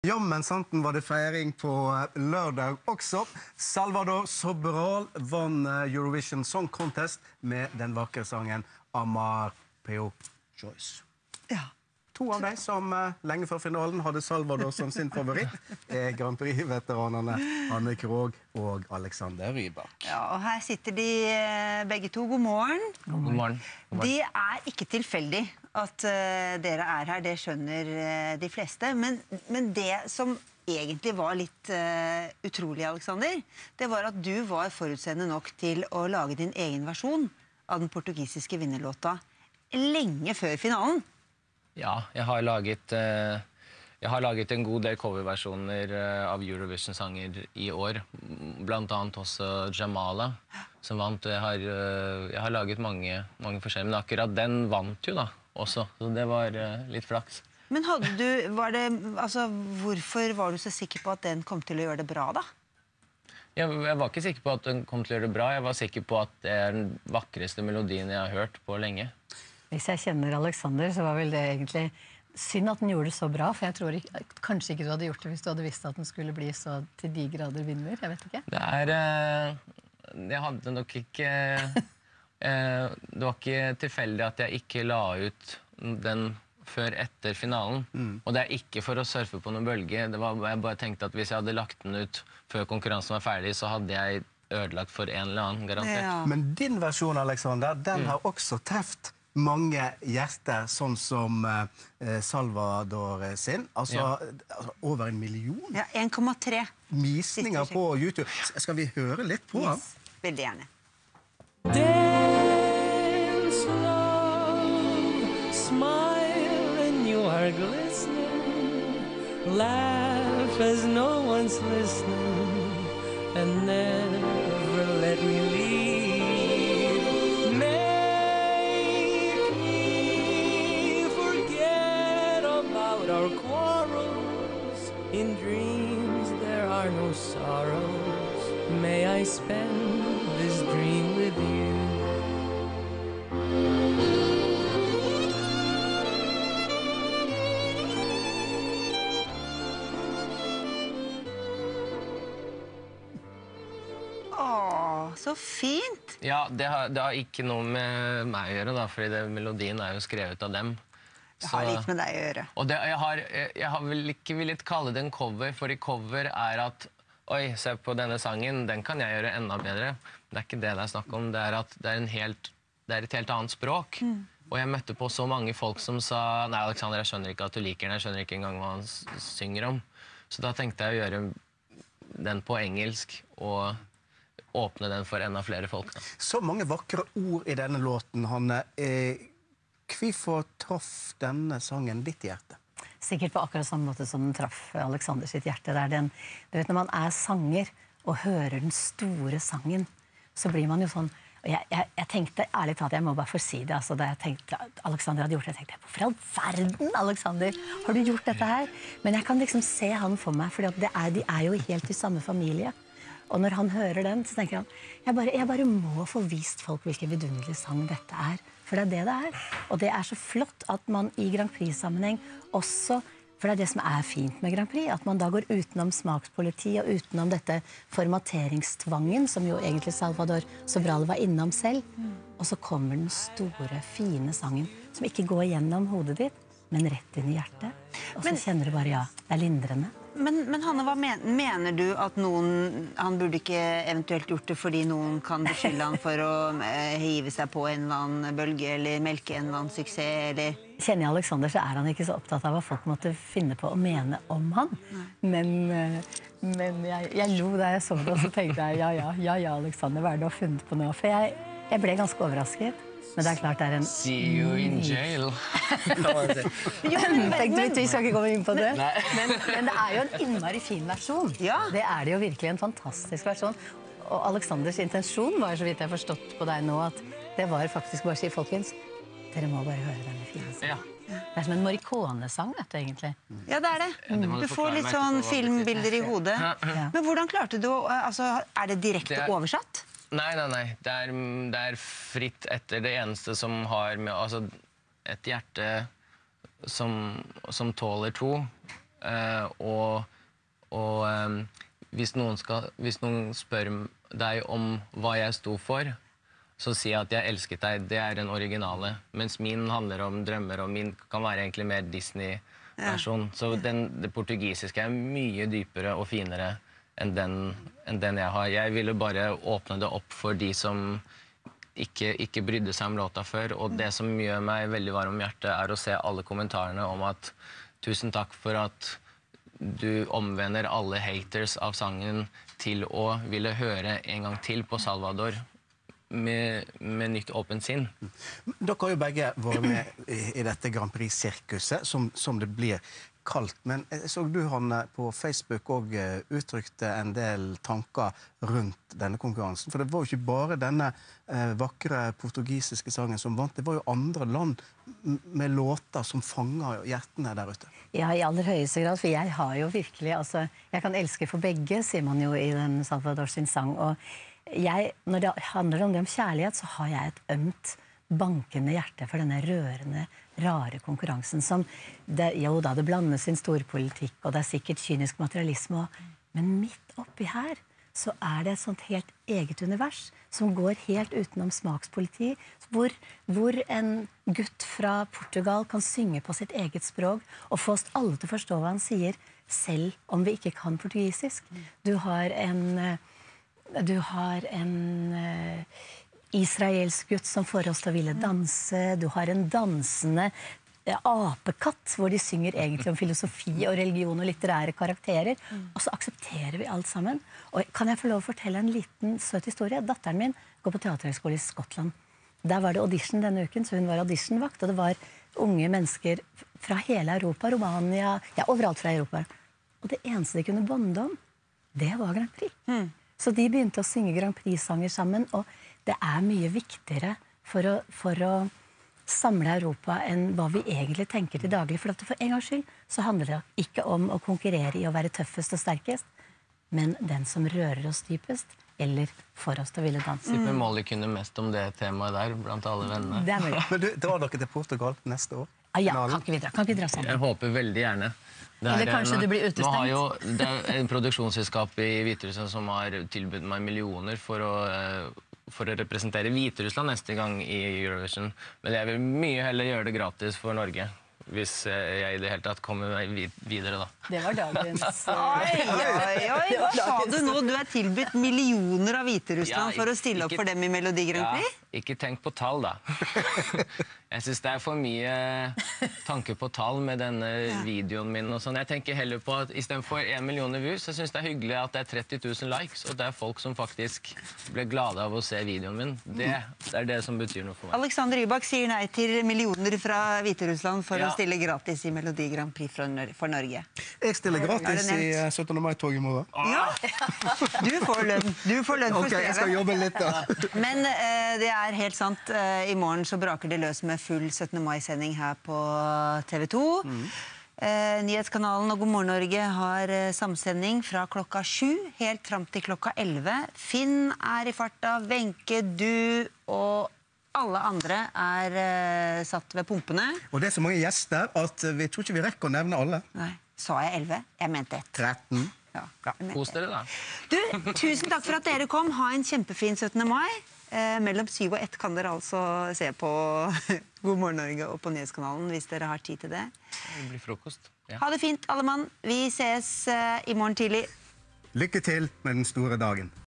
Jammen santen var det feiring på lørdag også. Salvador Sobral vann Eurovision Song Contest med den vakre sangen Amar Peo Choice. Ja. To av de som lenge før finalen hadde Salvador som sin favoritt Grand Prix-veteranene Hanne Krogh og Alexander Rybak. Ja, og her sitter de begge to. God morgen. God morgen. Det ikke tilfeldig at dere her, det skjønner de fleste. Men det som egentlig var litt utrolig, Alexander, det var at du var forutseende nok til å lage din egen versjon av den portugisiske vinnerlåta lenge før finalen. Ja, jeg har laget en god del coverversjoner av Eurovision-sanger i år. Blant annet også Jamala, som vant. Jeg har laget mange forskjellige, men akkurat den vant jo da også, så det var litt flaks. Men hvorfor var du så sikker på at den kom til å gjøre det bra da? Jeg var ikke sikker på at den kom til å gjøre det bra, jeg var sikker på at det den vakreste melodien jeg har hørt på lenge. Hvis jeg kjenner Alexander, så var vel det egentlig synd at den gjorde det så bra, for jeg tror kanskje ikke du hadde gjort det hvis du hadde visst at den skulle bli så til de grader vinner, jeg vet ikke. Jeg hadde nok ikke, det var ikke tilfeldig at jeg ikke la ut den før etter finalen, og det ikke for å surfe på noen bølge, jeg bare tenkte at hvis jeg hadde lagt den ut før konkurransen var ferdig, så hadde jeg ødelagt for en eller annen, garantert. Ja. Men din versjon, Alexander, den har også treft mange hjerter, sånn som Salvador sin. Altså over 1 million. Ja, 1,3. Visninger på YouTube. Skal vi høre litt på ham? Veldig gjerne. Dance, love, smile and you are glistening. Laugh as no one's listening and never let me leave. Our quarrels, in dreams there are no sorrows. May I spend this dream with you? Åh, så fint! Ja, det har ikke noe med meg å gjøre da, fordi melodien jo skrevet av dem. Det har litt med deg å gjøre. Og jeg har vel ikke villet kalle det en cover, for i cover at oi, se på denne sangen, den kan jeg gjøre enda bedre. Det ikke det det snakk om, det at det et helt annet språk. Og jeg møtte på så mange folk som sa, nei Alexander, jeg skjønner ikke at du liker den, jeg skjønner ikke engang hva han synger om. Så da tenkte jeg å gjøre den på engelsk og åpne den for enda flere folk. Da. Så mange vakre ord i denne låten, Hanne. Hvorfor traff denne sangen ditt hjerte? Sikkert på akkurat samme måte som den traff Alexander sitt hjerte. Du vet, når man sanger og hører den store sangen, så blir man jo sånn. Jeg tenkte, ærlig talt, jeg må bare få si det, altså, da jeg tenkte at Alexander hadde gjort det, jeg tenkte, hvorfor i all verden, Alexander, har du gjort dette her? Men jeg kan liksom se han for meg, for de jo helt i samme familie. Og når han hører den, så tenker han, jeg bare må få vist folk hvilken vidunderlig sang dette for det det og det så flott at man i Grand Prix-sammenheng også, for det det som fint med Grand Prix, at man da går utenom smakspoliti og utenom dette formateringstvangen, som jo egentlig Salvador Sobral var innom selv, og så kommer den store, fine sangen, som ikke går gjennom hodet ditt, men rett inn i hjertet, og så kjenner du bare, ja, det lindrende. Men Hanne, hva mener du at han burde ikke eventuelt gjort det fordi noen kan beskylde han for å hive seg på en eller annen bølge, eller melke en eller annen suksess, eller? Kjenner jeg Alexander, så han ikke så opptatt av hva folk måtte finne på å mene om han. Men jeg lo da jeg så det, og så tenkte jeg, ja, Alexander, hva det du har funnet på nå? For jeg ble ganske overrasket. Men det klart det en... See you in jail. Vi skal ikke gå inn på det. Men det jo en innmari fin versjon. Ja. Det det jo virkelig en fantastisk versjon. Og Alexanders intensjon var, så vidt jeg har forstått på deg nå, at det var faktisk bare å si, folkens, dere må bare høre denne fine sangen. Ja. Det som en Morricone-sang, egentlig. Ja, det det. Du får litt sånn filmbilder i hodet. Men hvordan klarte du, altså, det direkte oversatt? Nei. Det fritt etter det eneste som har med, altså, et hjerte som tåler to, Hvis noen spør deg om hva jeg sto for, så sier jeg at jeg elsket deg. Det den originale. Mens min handler om drømmer, og min kan være egentlig mer Disney-versjon. Så det portugisiske mye dypere og finere enn den jeg har. Jeg ville bare åpne det opp for de som ikke brydde seg om låta før. Og det som gjør meg veldig varm om hjertet, å se alle kommentarene om at tusen takk for at du omvender alle haters av sangen til å ville høre en gang til på Salvador med nytt åpent sinn. Dere har jo begge vært med i dette Grand Prix-sirkuset, som det blir kalt. Men jeg så du, Hanne, på Facebook og uttrykte en del tanker rundt denne konkurransen. For det var jo ikke bare denne vakre portugisiske sangen som vant. Det var jo andre land med låter som fanger hjertene der ute. Ja, i aller høyeste grad, for jeg har jo virkelig, altså, jeg kan elske for begge, sier man jo i den Salvador sin sang, og når det handler om det om kjærlighet, så har jeg et ømt, bankende hjerte for denne rørende, rare konkurransen som, det blandes inn storpolitikk, og det sikkert kynisk materialisme, men midt oppi her, så det et sånt helt eget univers som går helt utenom smakspoliti, hvor en gutt fra Portugal kan synge på sitt eget språk og få oss alle til å forstå hva han sier, selv om vi ikke kan portugisisk. Du har en israelsk gutt som får oss til å ville danse, du har en dansende apekatt, hvor de synger egentlig om filosofi og religion og litterære karakterer, og så aksepterer vi alt sammen. Og kan jeg få lov å fortelle en liten søt historie? Datteren min går på teaterhøgskole i Skottland. Der var det audition denne uken, så hun var auditionvakt, og det var unge mennesker fra hele Europa, Romania, overalt fra Europa. Og det eneste de kunne bonde om, det var Grand Prix. Så de begynte å synge Grand Prix-sanger sammen, og det mye viktigere for å samle Europa enn hva vi egentlig tenker til daglig. For en gangs skyld så handler det ikke om å konkurrere i å være tøffest og sterkest, men den som rører oss dypest, eller får oss til å ville danse. Tipper Molly kunne mest om det temaet der, blant alle vennene. Det mulig. Men du, drar dere til Portugal neste år? Ja, kan ikke vi dra sammen? Jeg håper veldig gjerne. Eller kanskje du blir utestengt? Nå har jo det en produksjonsselskap i Hviterussland som har tilbudt meg millioner for å representere Hviterussland neste gang i Eurovision. Men jeg vil mye heller gjøre det gratis for Norge, hvis jeg i det hele tatt kommer meg videre da. Det var dagens... Oi, hva sa du nå? Du tilbudt millioner av Hviterussland for å stille opp for dem i Melodi Grand Prix? Ja, ikke tenk på tall da. Jeg synes det for mye tanke på tall med denne videoen min og sånn. Jeg tenker heller på at i stedet for 1 million views, så synes det hyggelig at det 30 000 likes, og det folk som faktisk ble glade av å se videoen min. Det det som betyr noe for meg. Alexander Rybak sier nei til millioner fra Hviterussland for å stille gratis i Melodi Grand Prix for Norge. Jeg stiller gratis i 17. mai-tog i morgen. Ja, du får lønn. Du får lønn for Ok, jeg skal jobbe litt da. Men det helt sant. I morgen så braker det løs med full 17. mai-sending her på TV 2. Nyhetskanalen og God morgen Norge har samsending fra klokka 7 helt fram til klokka 11. Finn i farta, Wenche, du og alle andre satt ved pumpene. Og det så mange gjester at vi tror ikke vi rekker å nevne alle. Nei, sa jeg 11? Jeg mente 1. 13. Ja, Kos dere da. Du, tusen takk for at dere kom. Ha en kjempefin 17. mai. Mellom 7 og 1 kan dere altså se på God morgen Norge og på Nyhetskanalen hvis dere har tid til det. Det blir frokost. Ja. Ha det fint, alle mann. Vi ses i morgen tidlig. Lykke til med den store dagen.